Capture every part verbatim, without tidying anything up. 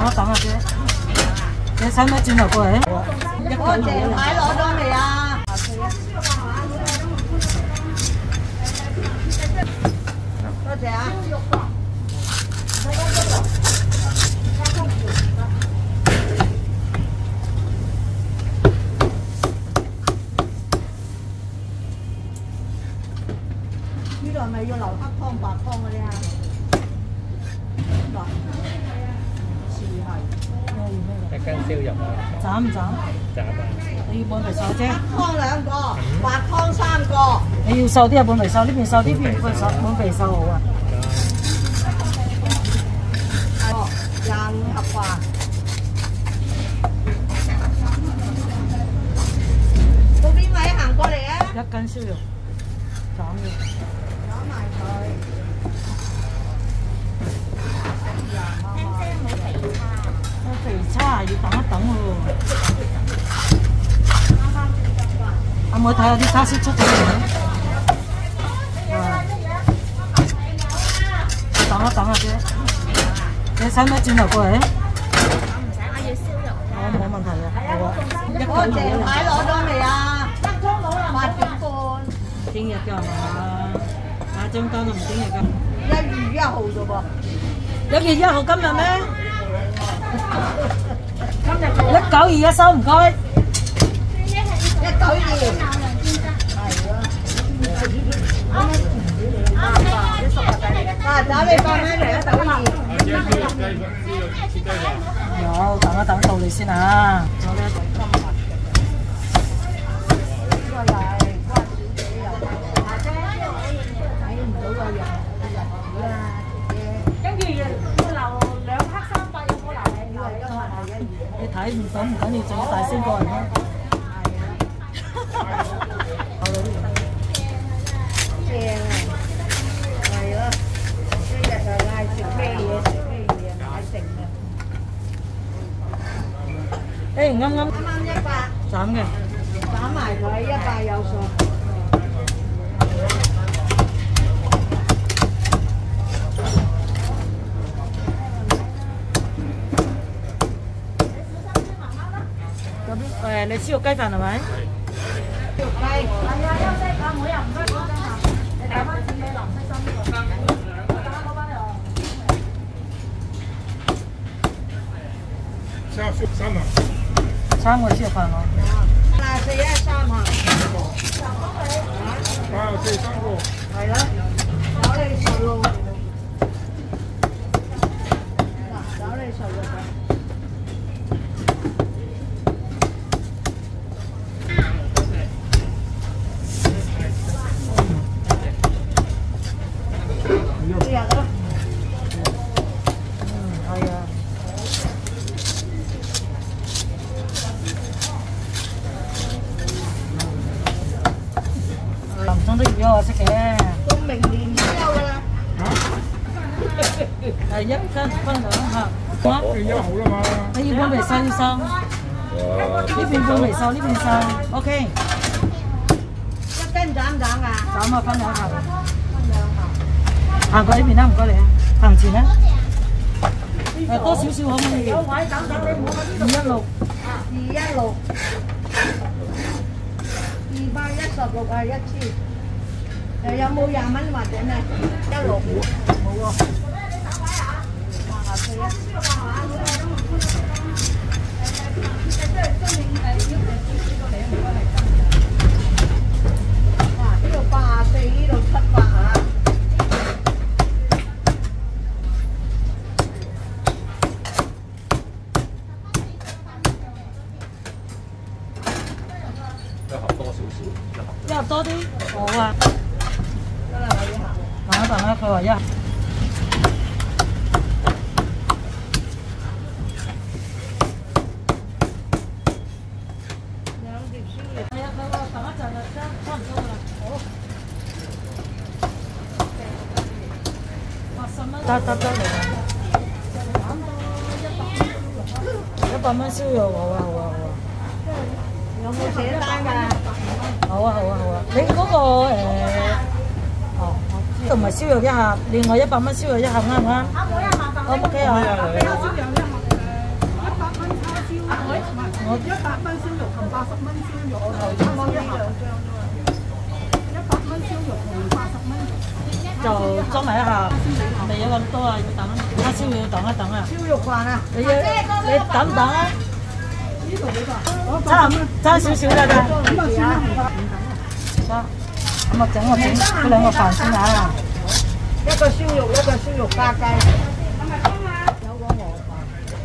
等一等啊姐，你使唔使轉頭過嚟？ 我鄭太攞咗未啊？多謝啊！呢度係咪要留黑湯白湯嗰啲啊？嗱，似係。 一斤燒肉啊！ 斬唔斬？ 斬啊！ 你要半肥瘦啫。 黑湯兩個，白湯三個。 你要瘦啲啊，半肥瘦，呢邊瘦啲，呢邊半瘦，半肥瘦好啊。 哦，廿五盒飯。到邊位行過嚟啊？ 一斤燒肉，斬嘅。 攞埋佢。 肥叉要等一等喎。阿妹睇下啲叉燒出咗嚟未？等一等啊姐，你使唔使轉頭過嚟？唔使，我要燒肉。我冇問題嘅，好啊。 我鄭太攞咗未啊？八點半。 聽日㗎係嘛？啊張單都唔聽日㗎。 一月一號啫噃。 一月一號今日咩？一九二一收唔該。 一九二。啊！找你放喺嚟一九二。 有，等一等到你先啊。 呢個又係關小姐又睇唔到個日日子啦，姐姐。跟住留兩克三百有冇留你？以為今日係一月。 你睇唔到唔緊要，仲要大聲過人咯。好啦， 正啊！係咯，一日就嗌食咩嘢食咩嘢，買剩啊！ 誒啱啱啱啱一百， 斬嘅， 斬埋佢一百有數。 嗰邊誒你燒肉雞飯係咪？ 燒肉雞。係啊，休息啊，妹啊，唔該講真話，你打翻錢俾藍色衫呢個。我打嗰班又。 三三行， 三個燒肉飯我。 嗱，四一三行。 八四三個。 係咯，找你熟路。嗱，找你熟路嘅。呢日咯。 嗯，係啊。林總都預咗我識嘅。 到明年休㗎啦。 係一斤分兩盒。 一月一號啦嘛。 你要半肥瘦要瘦，呢邊半肥瘦，呢邊瘦 ，OK。 一斤斬唔斬㗎？ 斬啊，分兩盒。 分兩盒。 行過呢邊啦，唔該你啊，行前啦。誒多少少可唔可以？有位等等你，二一六。 二一六。二百一十六係一千。誒有冇廿蚊或者咩？一六。冇喎。八四一。哇！呢度八四，呢度七百啊！ 一盒多少少，一盒。 一盒多啲，好啊。 得啦，我要行。 等一等啦，佢話一盒。 兩碟燒肉。 係啊，佢話等一陣就差差唔多啦。好。八十蚊。得得得嚟啦。一百蚊燒肉，好啊好啊好啊。 有冇寫單㗎？ 好啊好啊好啊，你嗰、那個誒、呃，哦，呢度唔係燒肉一盒，另外一百蚊燒肉一盒啱唔啱？啱唔啱？O K 啊。 我一百蚊燒肉同八十蚊燒肉，我頭先講一兩張啫嘛。一百蚊燒肉同八十蚊， 就裝埋一下，未有咁多啊，要等叉燒要等一等啊。 燒肉飯啊！ 你要你等唔等啊？ 呢度幾個？ 差差少少啦，得。 咁啊算啦，唔得。 得。咁啊整我整嗰兩個飯先啊。 一個燒肉，一個燒肉加雞。有個鵝飯。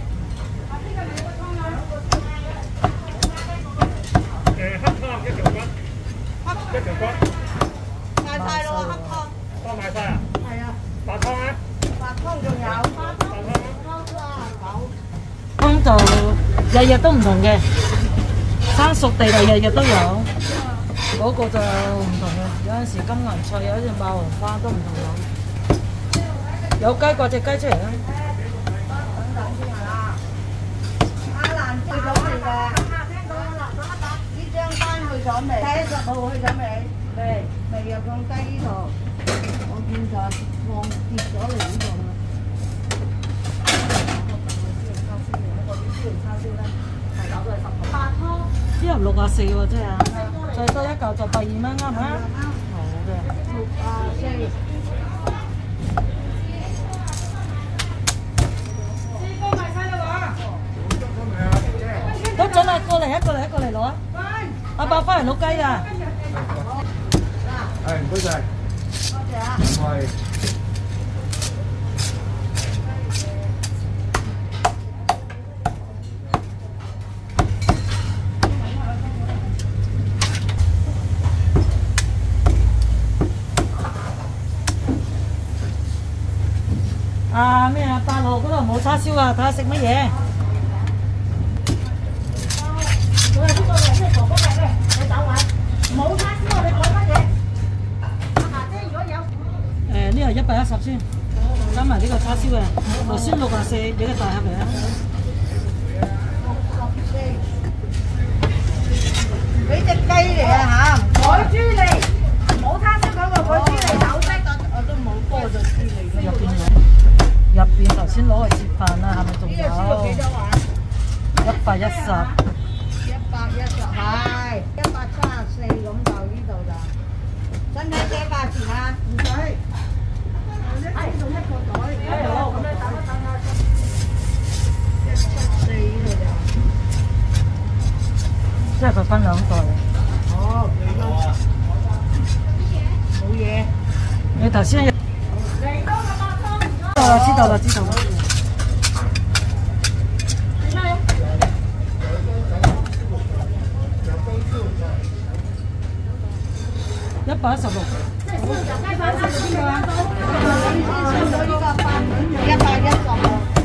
誒黑湯一條骨，一條骨， 賣晒咯，黑湯。 湯賣晒啊？ 係啊。 白湯咧？ 白湯仲有。 白湯咧？ 湯就日日都唔同嘅，生熟地就日日都有。嗰個就唔同嘅，有陣時金銀菜，有陣爆紅花都唔同有。有雞掛隻雞出嚟啦。 等等先啊！阿蘭去咗未㗎？呢張單去咗未？第一十號去咗未？未，未又放低呢度。我見就放跌咗嚟呢度啦。 一盒六啊四喎，真係啊！再多一嚿就百二蚊，啱唔啱？好嘅。 六啊四。 都準啦，過嚟一過嚟一過嚟攞啊！阿伯翻嚟攞雞啊！ 係唔該晒。 多謝啊！ 係。 啊咩啊？八號嗰度冇叉燒啊！睇下食乜嘢？ 我係呢個嘅，咩婆婆嘅咧？你走位，冇叉燒啊！你講乜嘢？阿姐如果有， 誒呢個一百一十先，加埋呢個叉燒嘅，頭先六啊四，俾個大盒嚟啊！ 俾隻雞嚟啊嚇！海珠嚟，冇叉燒嗰個海珠嚟走啫，我都冇多咗豬嚟。 入邊有，入邊頭先攞去切飯啦，係咪仲有？ 呢個豬肉幾多話？ 一百一十。 一百一十係一百七十四咁就呢度就，使唔使寫價錢啊？唔使，係用一個袋。好，咁你等一等啊。一七四呢度就， 即係佢分兩袋。 哦，冇嘢。 你頭先。 嚟多個八湯。 知道啦，知道啦，知道啦。一百一十六。 一百一十六邊個啊？一百一十六。